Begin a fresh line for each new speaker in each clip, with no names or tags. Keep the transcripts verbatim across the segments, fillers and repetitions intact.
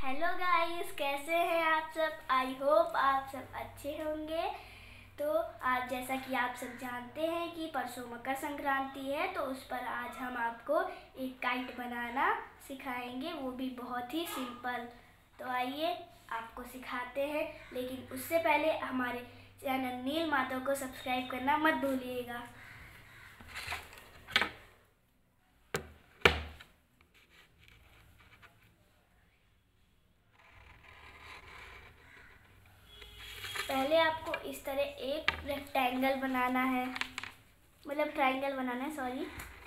Hello guys, कैसे हैं आप सब। आई होप आप सब अच्छे होंगे। तो आज जैसा कि आप सब जानते हैं कि परसों मकर संक्रांति है, तो उस पर आज हम आपको एक काइट बनाना सिखाएंगे, वो भी बहुत ही सिंपल। तो आइए आपको सिखाते हैं, लेकिन उससे पहले हमारे चैनल नील माधव को सब्सक्राइब करना मत भूलिएगा। पहले आपको इस तरह एक रेक्टेंगल बनाना है, मतलब ट्रायंगल बनाना है, सॉरी।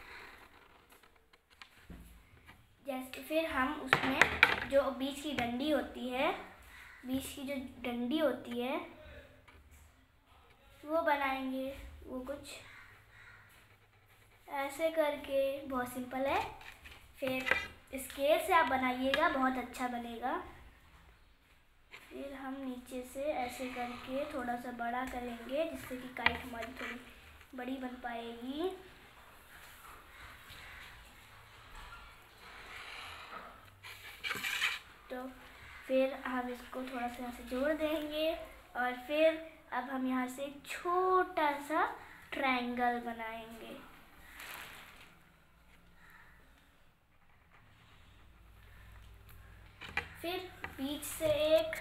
जैसे फिर हम उसमें जो बीच की डंडी होती है, बीच की जो डंडी होती है वो बनाएंगे। वो कुछ ऐसे करके, बहुत सिंपल है। फिर स्केल से आप बनाइएगा, बहुत अच्छा बनेगा। फिर हम नीचे से ऐसे करके थोड़ा सा बड़ा करेंगे, जिससे कि काइट हमारी थोड़ी बड़ी बन पाएगी। तो फिर हम इसको थोड़ा सा यहाँ से जोड़ देंगे, और फिर अब हम यहाँ से एक छोटा सा ट्रायंगल बनाएंगे। फिर बीच से एक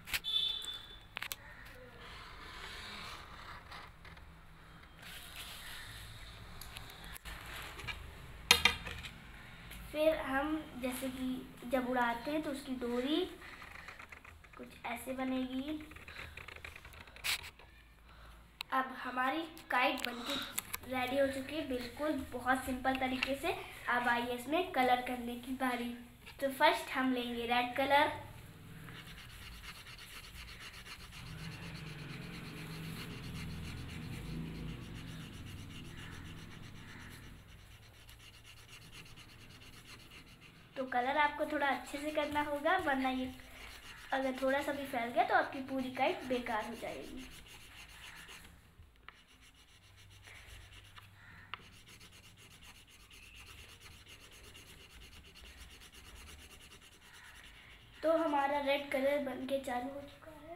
फिर हम जैसे कि जब उड़ाते हैं तो उसकी डोरी कुछ ऐसे बनेगी। अब हमारी काइट बनके रेडी हो चुकी है, बिल्कुल बहुत सिंपल तरीके से। अब आइए इसमें कलर करने की बारी। तो फर्स्ट हम लेंगे रेड कलर। तो कलर आपको थोड़ा अच्छे से करना होगा, वरना ये अगर थोड़ा सा भी फैल गया तो आपकी पूरी काइट बेकार हो जाएगी। तो हमारा रेड कलर बनके चालू हो चुका है।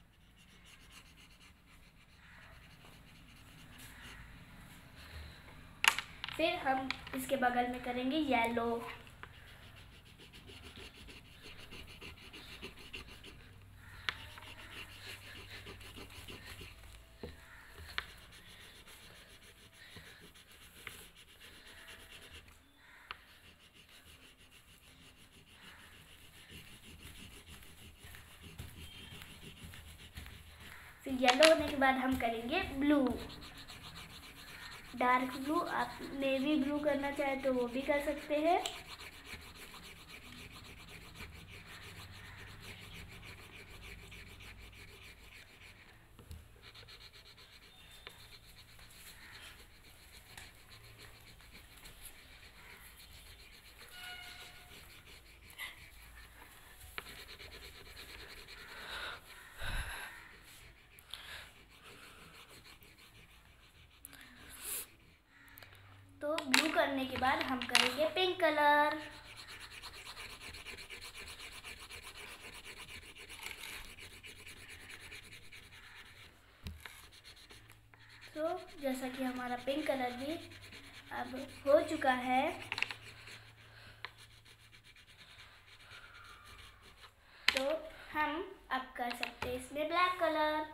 फिर हम इसके बगल में करेंगे येलो। फिर येलो होने के बाद हम करेंगे ब्लू, डार्क ब्लू। आप नेवी ब्लू करना चाहे तो वो भी कर सकते हैं। तो ब्लू करने के बाद हम करेंगे पिंक कलर। तो जैसा कि हमारा पिंक कलर भी अब हो चुका है, तो हम अब कर सकते हैं इसमें ब्लैक कलर।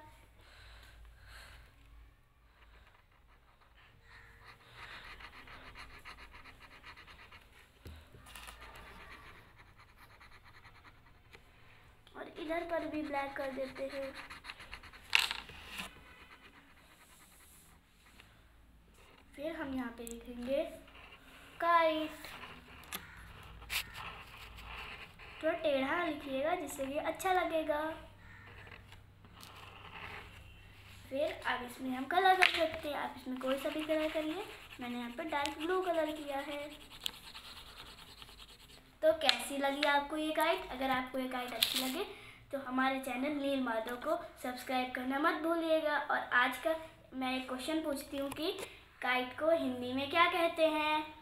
और इधर पर भी ब्लैक कर देते हैं। फिर हम यहाँ पे लिखेंगे काइट। थोड़ा टेढ़ा लिखिएगा, जिससे कि अच्छा लगेगा। फिर अब इसमें हम कलर कर सकते हैं। आप इसमें कोई सा भी कलर करिए। मैंने यहाँ पे डार्क ब्लू कलर किया है। तो कैसी लगी आपको ये काइट? अगर आपको ये काइट अच्छी लगे तो हमारे चैनल नील माधव को सब्सक्राइब करना मत भूलिएगा। और आज का मैं एक क्वेश्चन पूछती हूँ कि काइट को हिंदी में क्या कहते हैं?